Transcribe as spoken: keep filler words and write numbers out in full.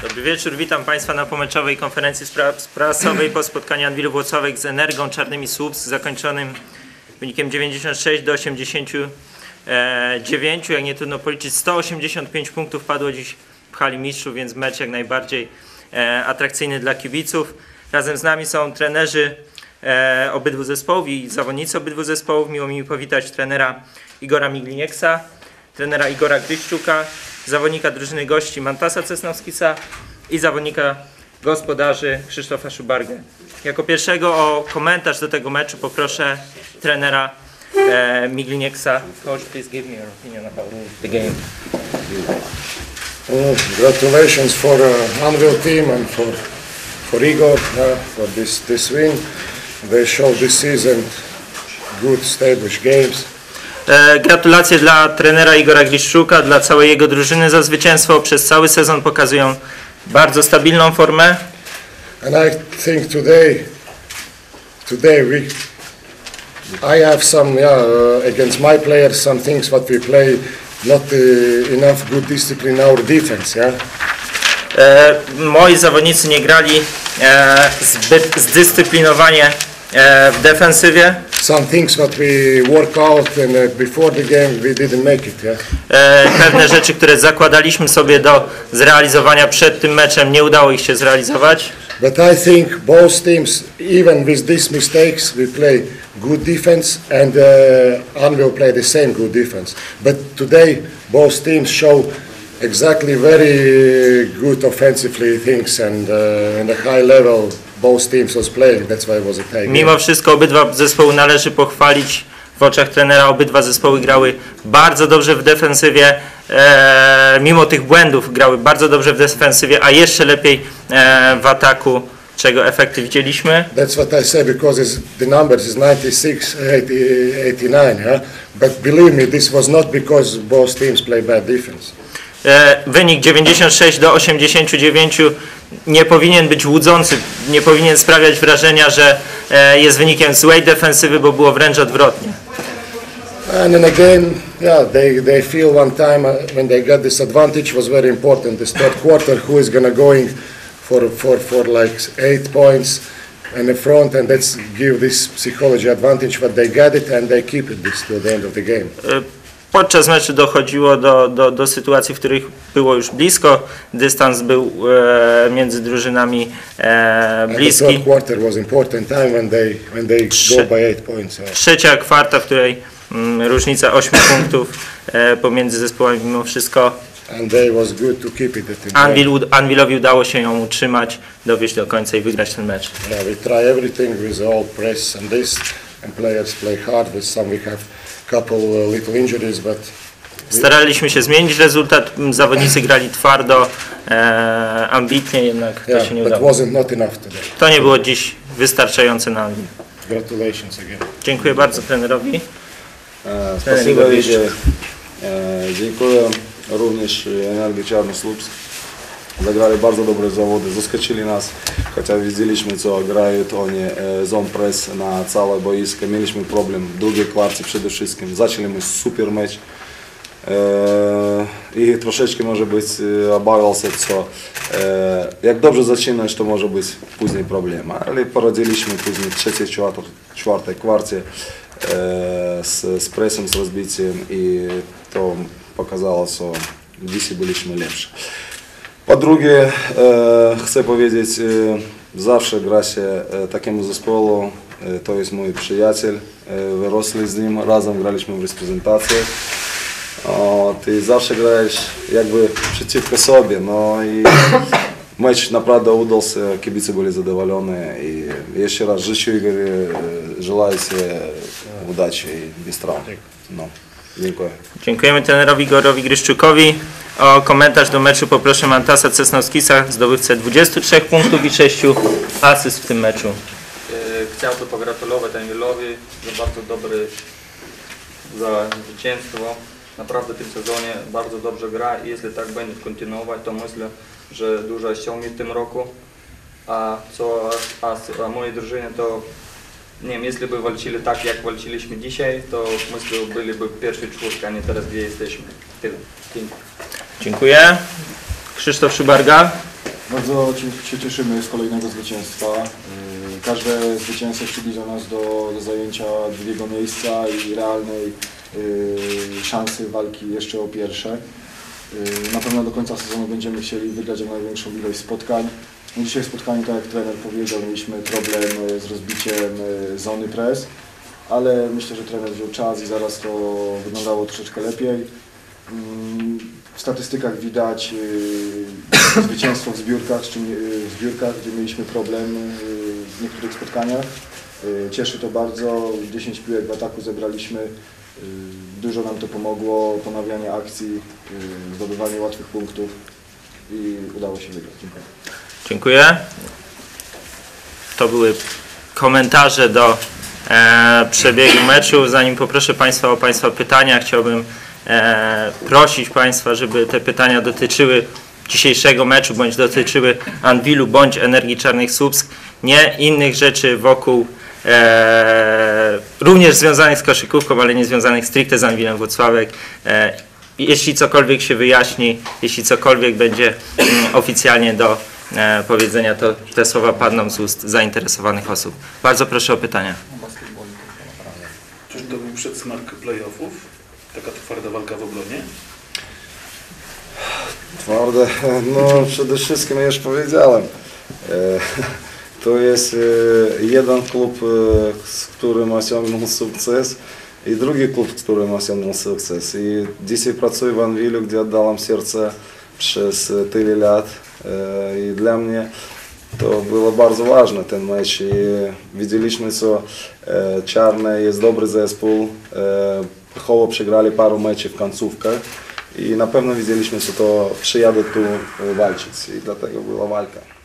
Dobry wieczór, witam Państwa na pomeczowej konferencji prasowej po spotkaniu Anwilu Włocławek z Energą Czarnymi Słupsk zakończonym wynikiem dziewięćdziesiąt sześć do osiemdziesięciu dziewięciu. Jak nie trudno policzyć, sto osiemdziesiąt pięć punktów padło dziś w hali mistrzów, więc mecz jak najbardziej atrakcyjny dla kibiców. Razem z nami są trenerzy obydwu zespołów i zawodnicy obydwu zespołów. Miło mi powitać trenera Igora Miglinieksa, trenera Igora Gryszczuka, zawodnika drużyny gości Mantasa Cesnowskisa i zawodnika gospodarzy Krzysztofa Szubargę. Jako pierwszego o komentarz do tego meczu poproszę trenera e, Miglinieksa. Coach, please give me your opinion about the game. Well, congratulations for uh, Anvil team and for for Igor uh, for this this win. They showed this season good established games. Gratulacje dla trenera Igora Gryszczuka, dla całej jego drużyny za zwycięstwo. Przez cały sezon pokazują bardzo stabilną formę. And I think today, today we, I have some, yeah, uh, against my players, some things what we play, not uh, enough good discipline in our defense, yeah. E, moi zawodnicy nie grali e, zbyt zdyscyplinowanie e, w defensywie. Some things what we work out and uh, before the game we didn't make it, yeah. E, pewne rzeczy, które zakładaliśmy sobie do zrealizowania przed tym meczem, nie udało ich się zrealizować. But I think both teams, even with these mistakes, we play good defense, and uh, Anvil play the same good defense. But today, both teams show exactly very good offensively things, and uh, in a high level, both teams was playing. That's why it was a tie game. Mimo wszystko obydwa zespoły należy pochwalić. W oczach trenera obydwa zespoły grały bardzo dobrze w defensywie, e, mimo tych błędów grały bardzo dobrze w defensywie, a jeszcze lepiej e, w ataku, czego efekty widzieliśmy. That's what I say, because it's, the numbers is ninety-six, eighty-nine, yeah? But believe me, this was not because both teams play bad defense. E, wynik dziewięćdziesiąt sześć do osiemdziesięciu dziewięciu nie powinien być łudzący, nie powinien sprawiać wrażenia, że e, jest wynikiem złej defensywy, bo było wręcz odwrotnie. And then again, yeah, they, they feel one time uh, when they got this advantage was very important. This third quarter, who is gonna going for for for like eight points in the front, and let's give this psychology advantage. But they got it and they keep it this to the end of the game. Podczas meczu dochodziło do, do, do sytuacji, w których było już blisko. Dystans był e, między drużynami e, bliski. And the third quarter was important time when they when they go by eight points. Uh. Trzecia kwarta, w której mm, różnica ośmiu punktów e, pomiędzy zespołami mimo wszystko. And they was good to keep it at the Anvil, Anvilowi udało się ją utrzymać, dowieść do końca i wygrać ten mecz. Yeah, we try everything with all press and this, and players play hard. With some we have couple uh, little injuries, but staraliśmy się zmienić rezultat. Zawodnicy grali twardo, e, ambitnie, jednak to yeah, się nie but udało. wasn't not enough today. To nie było dziś wystarczające na Anvil. Congratulations again. Dziękuję bardzo trenerowi. Спасибо, Витя. Dziękuję również Energii Czarny Słupsk. Zagrali bardzo dobre zawody, zaskoczyli nas, chociaż widzieliśmy, co grają oni zone press na całe boisko. Mieliśmy problem w drugiej kwarcie przede wszystkim. Zaczęliśmy super mecz i troszeczkę może być obawiał się, co jak dobrze zaczynasz, to może być później problem, ale poradziliśmy później w trzeciej, czwartej kwarcie z, z presem, z rozbiciem i to pokazało, że dzisiaj byliśmy lepsi. Po drugie, e, chcę powiedzieć, e, zawsze gra się e, takiemu zespołu, e, to jest mój przyjaciel, e, wyrosli z nim, razem graliśmy w reprezentacji. O, ty zawsze grałeś jakby przeciwko sobie, no i mecz naprawdę udał się, kibice byli zadowoleni i jeszcze raz życzę Igor, żeluję udaczy i bez traum. No, dziękuję. Dziękujemy trenerowi Igorowi Gryszczukowi. O komentarz do meczu poproszę Mantasa Cesnowskisa, zdobywcę dwudziestu trzech punktów i sześciu asyst w tym meczu. Chciałbym pogratulować Anvilowi za bardzo dobry za zwycięstwo. Naprawdę w tym sezonie bardzo dobrze gra i jeśli tak będzie kontynuować, to myślę, że dużo osiągnie w tym roku. A co a, a mojej drużynie, to nie wiem, jeśli by walczyli tak, jak walczyliśmy dzisiaj, to myślę, byliby w pierwszej czwórce, a nie teraz, gdzie jesteśmy. Tyle. Dzięki. Dziękuję. Krzysztof Szubarga. Bardzo się cieszymy z kolejnego zwycięstwa. Yy, Każde zwycięstwo przybliża nas do, do zajęcia drugiego miejsca i realnej yy, szansy walki jeszcze o pierwsze. Yy, Na pewno do końca sezonu będziemy chcieli wygrać jak największą ilość spotkań. No dzisiaj w spotkaniu, tak jak trener powiedział, mieliśmy problem yy, z rozbiciem yy, zony press, ale myślę, że trener wziął czas i zaraz to wyglądało troszeczkę lepiej. W statystykach widać yy, zwycięstwo w zbiórkach, z czym, yy, w zbiórkach, gdzie mieliśmy problem yy, w niektórych spotkaniach. Yy, cieszy to bardzo, dziesięć piłek w ataku zebraliśmy, yy, dużo nam to pomogło, ponawianie akcji, yy, zdobywanie łatwych punktów i udało się wygrać. Dziękuję. Dziękuję. To były komentarze do e, przebiegu meczu. Zanim poproszę Państwa o Państwa pytania, chciałbym e, prosić Państwa, żeby te pytania dotyczyły dzisiejszego meczu, bądź dotyczyły Anwilu, bądź Energii Czarnych Słupsk, nie innych rzeczy wokół, e, również związanych z koszykówką, ale nie związanych stricte z Anwilem Włocławek. E, jeśli cokolwiek się wyjaśni, jeśli cokolwiek będzie mm, oficjalnie do e, powiedzenia, to te słowa padną z ust zainteresowanych osób. Bardzo proszę o pytania. Czyż to był przedsmak playoffów? Taka twarda walka w obronie? Twarde, no przede wszystkim ja już powiedziałem. E, To jest e, jeden klub, e, z którym osiągnął sukces i drugi klub, z którym osiągnął sukces. I dzisiaj pracuję w Anwilu, gdzie oddałem serce przez tyle lat. E, I dla mnie to było bardzo ważne ten mecz. I widzieliśmy, co e, Czarne jest dobry zespół. E, Choło przegrali paru meczy w końcówkach. I na pewno widzieliśmy, że to przyjadę tu walczyć i dlatego była walka.